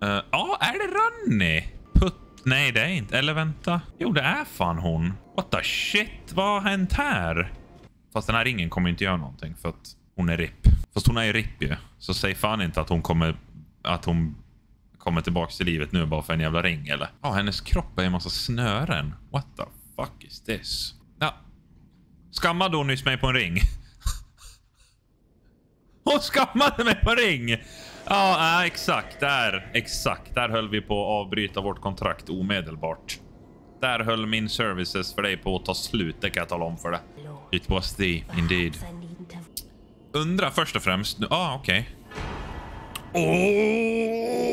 Ja, är det Ronny? Nej, det är inte. Eller vänta. Jo, det är fan hon. What the shit? Vad har hänt här? Fast den här ringen kommer inte göra någonting för att hon är RIP. Fast hon är ju RIP ju. Så säg fan inte att hon kommer tillbaka till livet nu bara för en jävla ring, eller? Ja, hennes kropp är en massa snören. What the fuck is this? Ja. Skammade hon nyss mig på en ring? Hon skammade mig på en ring! Ja, exakt. Där höll vi på att avbryta vårt kontrakt omedelbart. Där höll min services för dig på att ta slut, det kan jag tala om för det. It was the, indeed. Undra först och främst... okej.